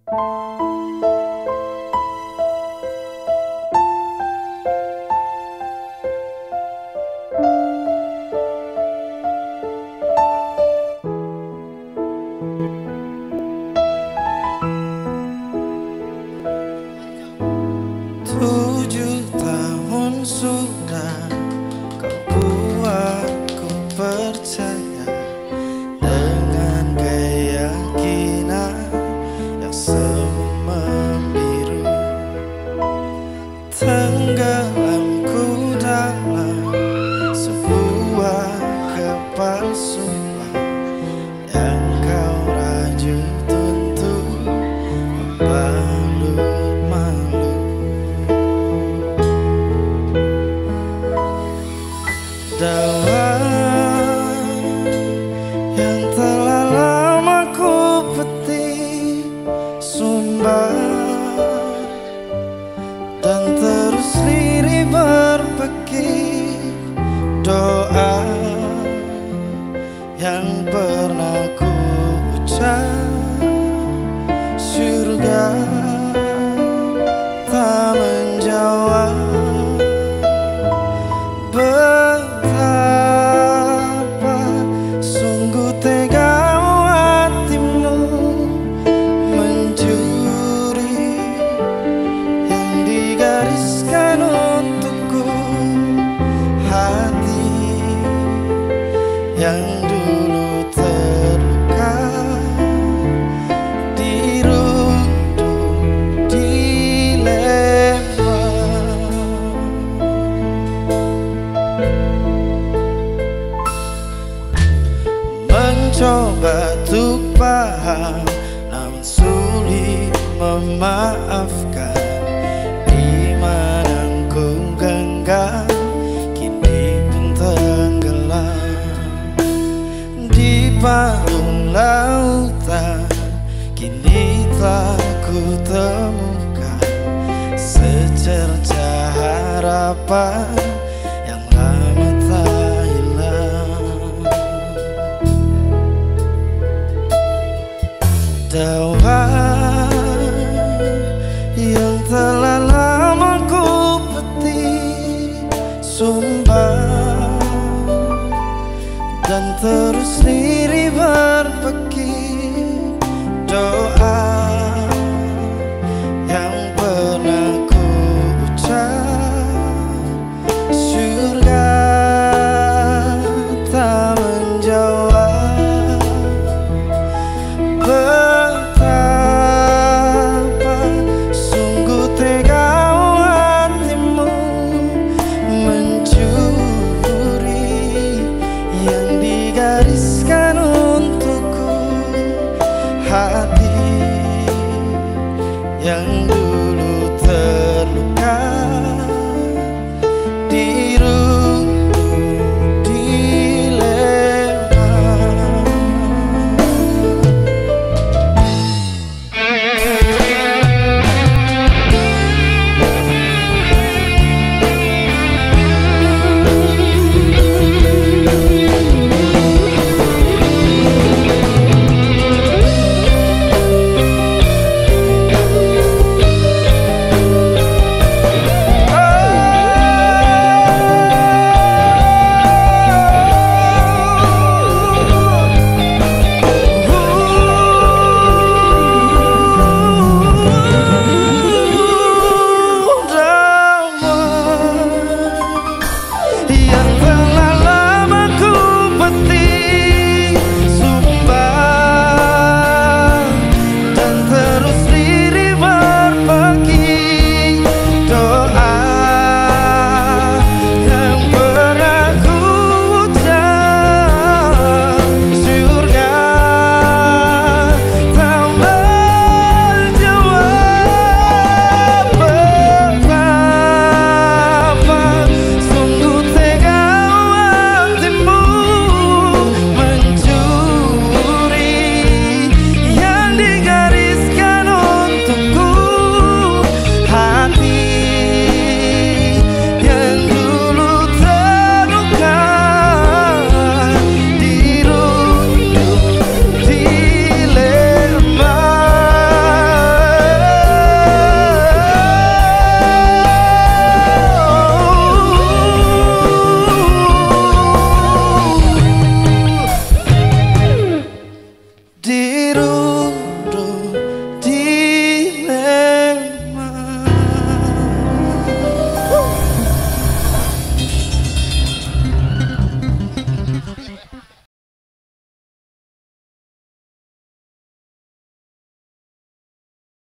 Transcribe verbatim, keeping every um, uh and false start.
Tujuh tahun sudah kau buatku percaya dengan keyakinan yang semu membiru. Tenggelamku dalam sebuah kepalsuan yang kau rajut untuk membalut malu. Daun yang telah lama ku petik sumber dan terus lirih berpekik doa yang pernah ku ucap. Surga tak menjawab. Betapa sungguh tegamu hatimu mencuri yang digariskan untukku. Hati yang dulu terluka dirundung dilempar. Mencoba untuk paham namun sulit memaafkan. Iman yang ku genggam kini pun tenggelam di palung lautan. Kini telah ku temukan secercah harapan yang lama tak hilang. Daun yang telah lama ku petik sumpah dan terus